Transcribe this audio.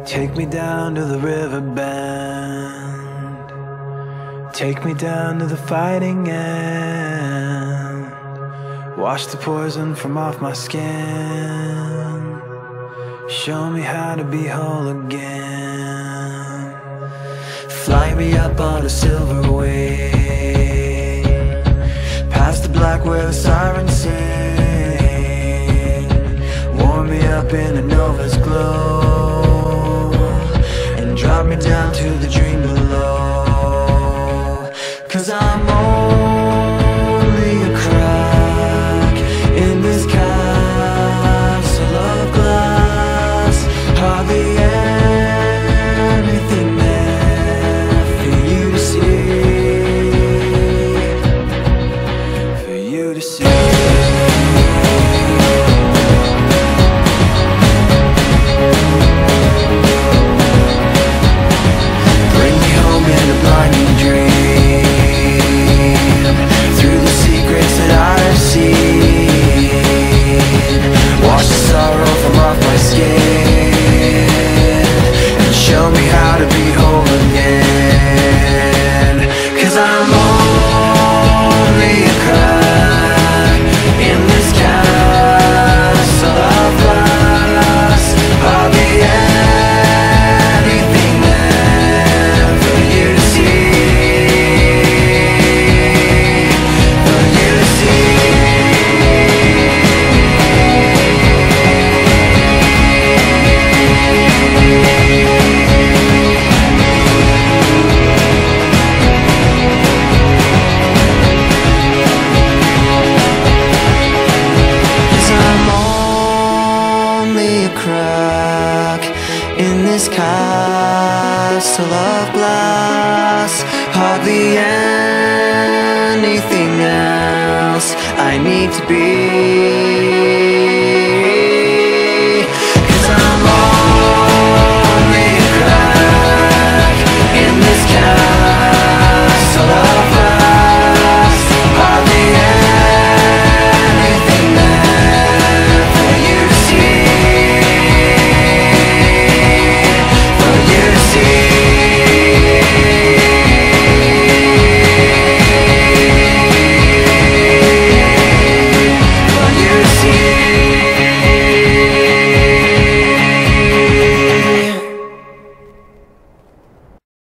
Take me down to the river bend. Take me down to the fighting end. Wash the poison from off my skin. Show me how to be whole again. Fly me up on a silver wing, past the black where the sirens sing. Warm me up in a nova's glow, and drop me down to the dream below. 'Cause I'm only a crack in this castle of glass. Hardly anything there for you to see, for you to see. Bring me home in a blinding dream, through the secrets that I have seen. Wash the sorrow from off my skin, and show me how to be whole again. 'Cause I'm only a crack in this castle of glass. Hardly anything there for you to see, for you to see. Crack in this castle of glass. Hardly anything else I need to be.